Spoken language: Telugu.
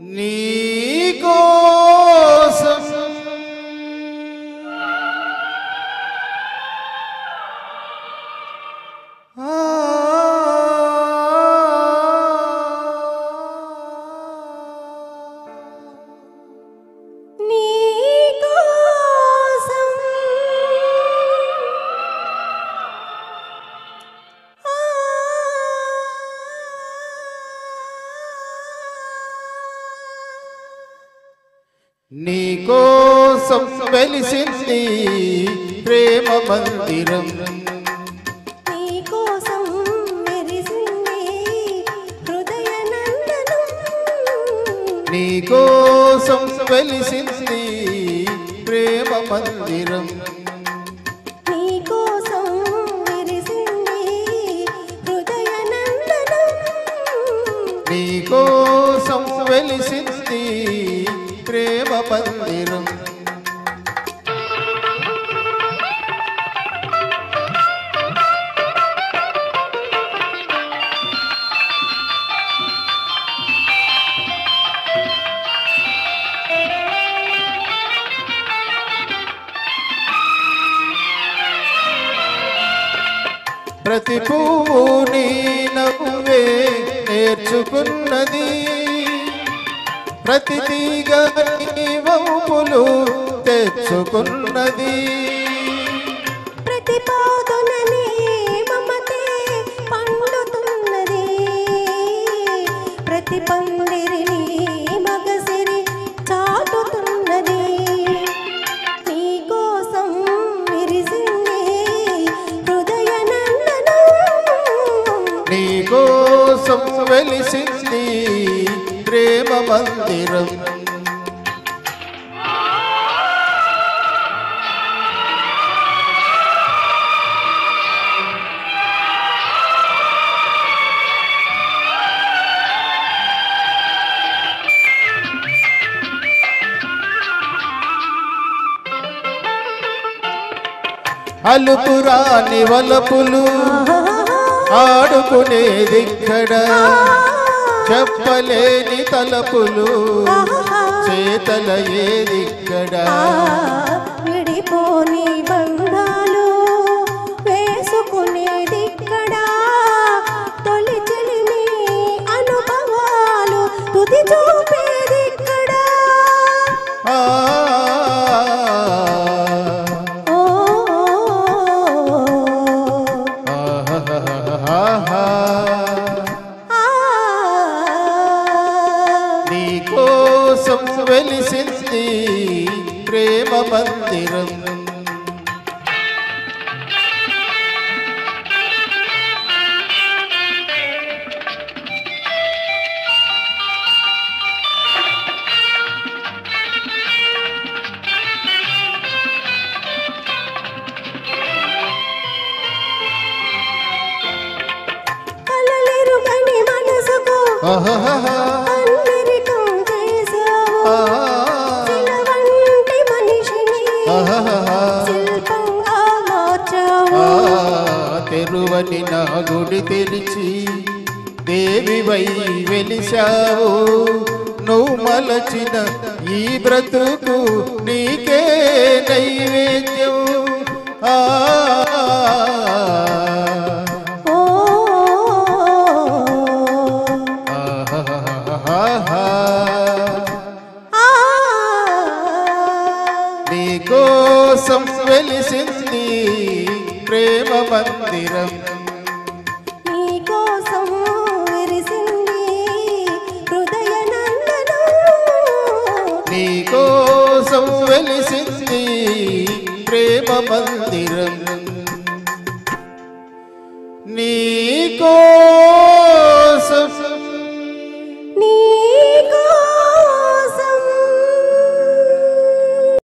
నీకోసం నీకోసం వెలిసింది ప్రేమ మందిరం నీకోసం మెరిసింది హృదయ నందనం నీకోసం వెలిసింది ప్రేమ మందిరం నీకోసం మెరిసింది హృదయ నందనం నీకోసం వెలిసింది ప్రేమ మందిరం ప్రతి పువ్వు నీ నవ్వే నేర్చుకున్నది ప్రతి తీగ నీ వంపులు తెచ్చుకున్నది ప్రతి పాదుననే మమతే పండుతున్నది ప్రతి పందిరిని మగసిరి చాటుతున్నది నీకోసం విరిసింది హృదయ నందనం నీకోసం వెలిసింది ప్రేమ మందిరం అలుపురాని వలపులు ఆడుకునేదిక్కడ చెప్పలేని తలపులు చేతల ఏదిక్కడ విడిపోని బంధాలు వేసుకునేదిక్కడ తొలి చెలిమి అనుభవాలు తుది చూపేదిక్కడ నీకోసం వెలిసింది ప్రేమ మందిరం కలలెరుగని మనసుకు అందరికం చేసావు శిలవంటి మనిషిని శిల్పంగా మార్చావు తెరువని నా గుడి తెరిచి దేవివై వెలిశావు నువ్వు మలచిన ఈ బ్రతుకు నీకే నైవేద్యం నీకోసం వెలిసింది ప్రేమ మందిరం నీకోసం విరిసింది హృదయ నందనం నీకోసం వెలిసింది ప్రేమ మందిరం నీకో